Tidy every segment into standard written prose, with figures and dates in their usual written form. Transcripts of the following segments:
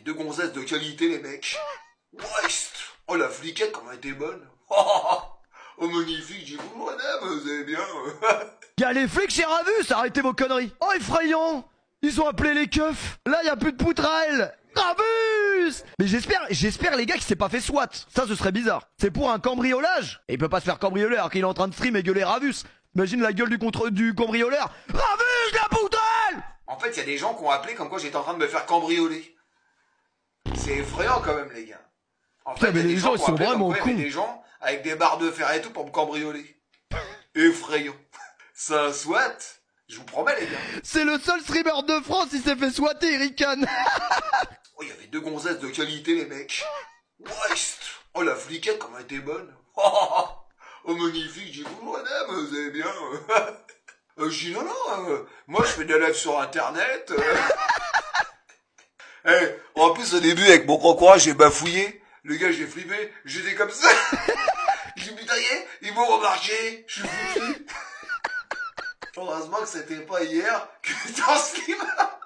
deux gonzesses de qualité, les mecs. Wesh. Oh, la fliquette, comment elle était bonne. Oh, magnifique. J'ai dit, bonjour, madame, vous allez bien? Y'a les flics chez Ravus, arrêtez vos conneries. Oh, effrayant. Ils ont appelé les keufs. Là, y'a plus de poutrelles. Ravus. Mais j'espère les gars qu'il s'est pas fait SWAT. Ça, ce serait bizarre. C'est pour un cambriolage. Et il peut pas se faire cambrioler alors qu'il est en train de stream et gueuler Ravus. Imagine la gueule du cambrioleur. Ravus, la poutrelle. En fait, il y a des gens qui ont appelé comme quoi j'étais en train de me faire cambrioler. C'est effrayant quand même, les gars. En fait, mais les gens, ils sont vraiment cons. Il y a des gens avec des barres de fer et tout pour me cambrioler. Effrayant. C'est un SWAT. Je vous promets, les gars. C'est le seul streamer de France qui s'est fait swatter, Erican. Oh, il y avait deux gonzesses de qualité, les mecs. Wesh. Oh, la fliquette, comment elle était bonne. Oh, magnifique. J'ai dit, bonjour, madame, vous allez bien? Je dis, non, moi, je fais des lives sur Internet. En plus, au début, avec mon croc-croc, j'ai bafouillé. Le gars, j'ai flippé. J'étais comme ça. J'ai dit, putain, ils m'ont remarqué. Je suis foutu. Heureusement que c'était pas hier que j'étais en slip.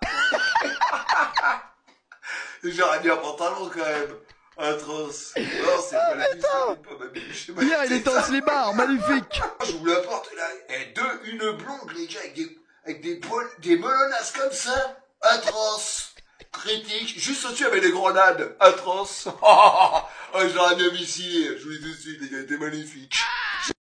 J'aurais mis un pantalon quand même. Atroce. Non, c'est pas la vie, c'est pas ma biche. Hier, il était en slibard, magnifique. J'ouvre la porte là. Et une blonde, les gars, avec des melonasses comme ça. Atroce. Critique. Juste au-dessus, avec des grenades. Atroce. Oh, j'aurais bien mis ici. Je vous dis tout de suite, les gars, c'était magnifique.